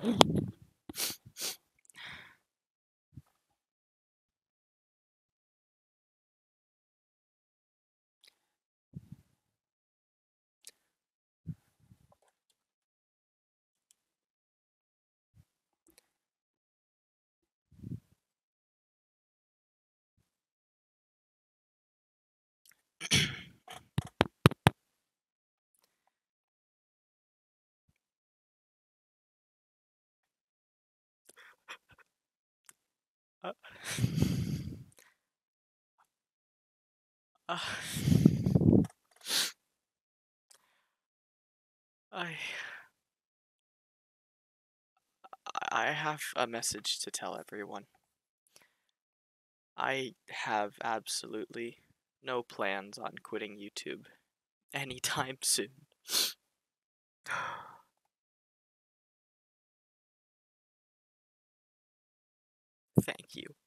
Uh, uh, I I have a message to tell everyone. I have absolutely no plans on quitting YouTube anytime soon. Thank you.